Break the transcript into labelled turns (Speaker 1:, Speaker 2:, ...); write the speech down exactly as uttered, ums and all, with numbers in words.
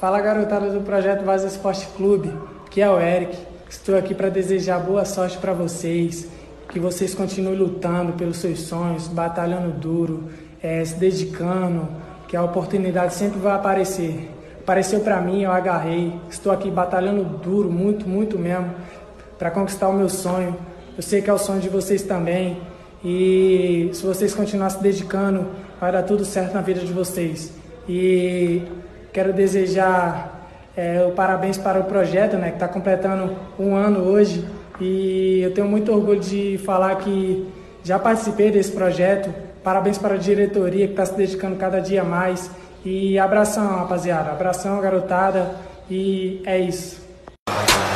Speaker 1: Fala, garotada do Projeto Vaza Esporte Clube, que é o Eric. Estou aqui para desejar boa sorte para vocês, que vocês continuem lutando pelos seus sonhos, batalhando duro, é, se dedicando, que a oportunidade sempre vai aparecer. Apareceu para mim, eu agarrei. Estou aqui batalhando duro, muito, muito mesmo, para conquistar o meu sonho. Eu sei que é o sonho de vocês também. E se vocês continuarem se dedicando, vai dar tudo certo na vida de vocês. E quero desejar é, o parabéns para o projeto, né, que está completando um ano hoje. E eu tenho muito orgulho de falar que já participei desse projeto. Parabéns para a diretoria que está se dedicando cada dia mais. E abração, rapaziada. Abração, garotada. E é isso.